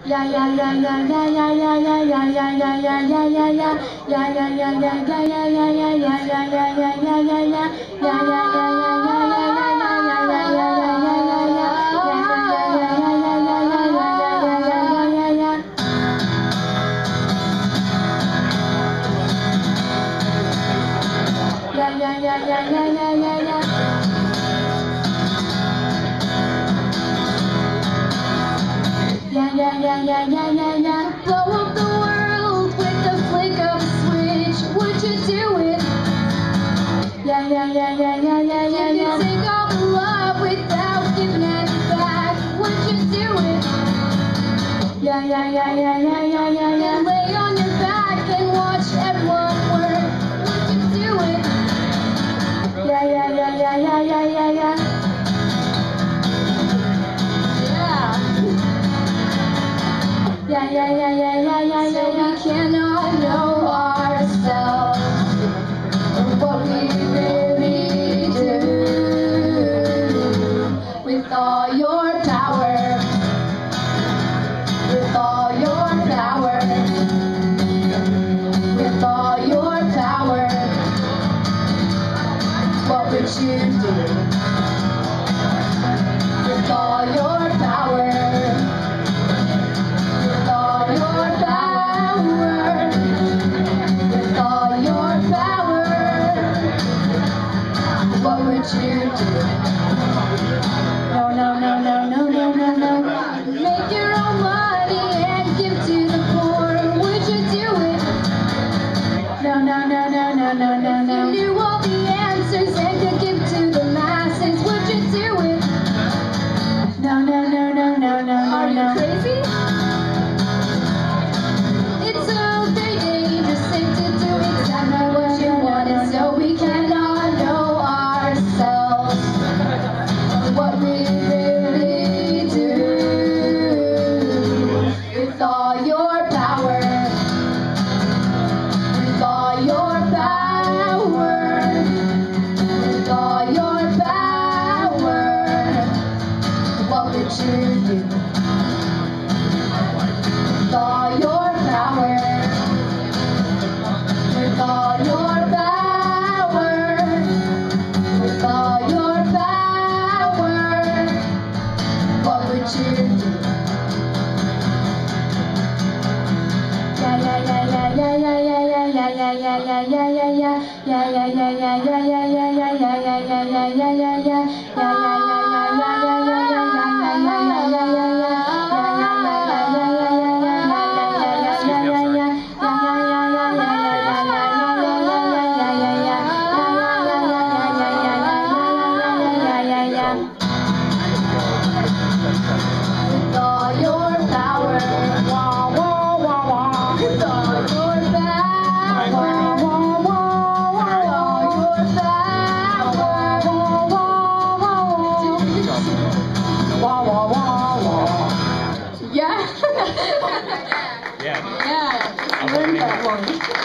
Blow up the world with the flick of a switch. Would you do it? You can take all the love without giving it back. Would you do it? You lay on your back and watch everyone work. Would you do it? So we cannot know ourselves or what we really do. With all your power, with all your power, with all your power, what would you do? With all your power, with all your power, with all your power, what would you do? No. Make your own money and give to the poor. Would you do it? No. If you knew all the answers and could give to the masses, would you do it? No. Are you crazy? It's so very dangerous to do exactly what you want, and so we cannot know ourselves or what we really do. With all your power, with all your power, with all your power, what would you do? With all your power, with all your power, with all your power, what would you do? With all your power, with all your power. Yeah. I learned that one.